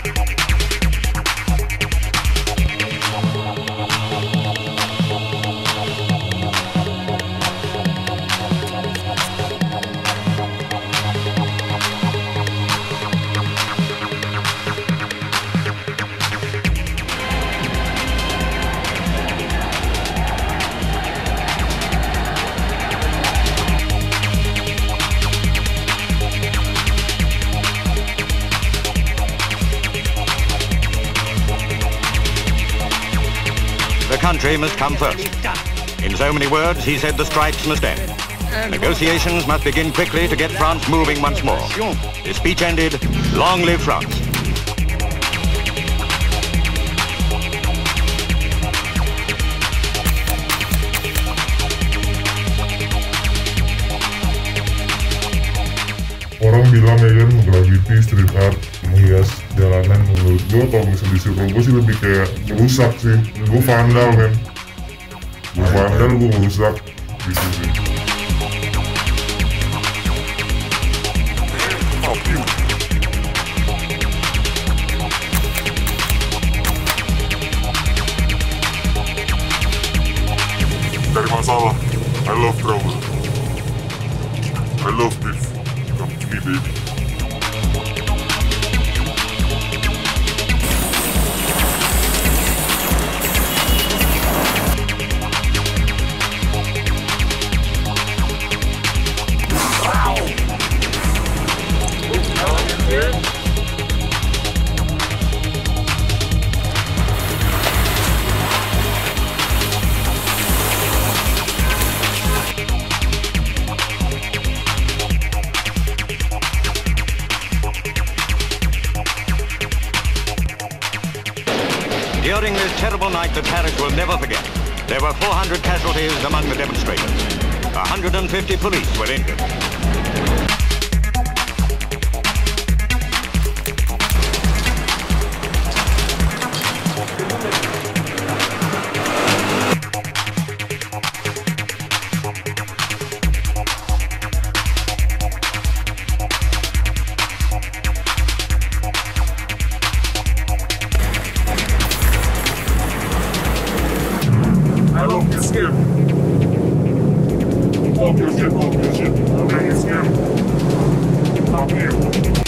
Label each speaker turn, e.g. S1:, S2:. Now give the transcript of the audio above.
S1: The country must come first. In so many words, he said the strikes must end. Negotiations must begin quickly to get France moving once more. His speech ended, long live France.
S2: Orang bilang ya kan, graffiti, street art, menghias jalanan. Menurut gue kalau misalnya di circle gue sih lebih kayak merusak sih. Gue vandal kan, gue vandal, gue merusak gitu sih. Dari masalah, I love trouble, I love beef. Come to me, baby.
S1: During this terrible night that Paris will never forget, there were 400 casualties among the demonstrators. 150 police were injured.
S2: I love this game. Talk your shit, talk your shit. Okay, it's game. Talk you.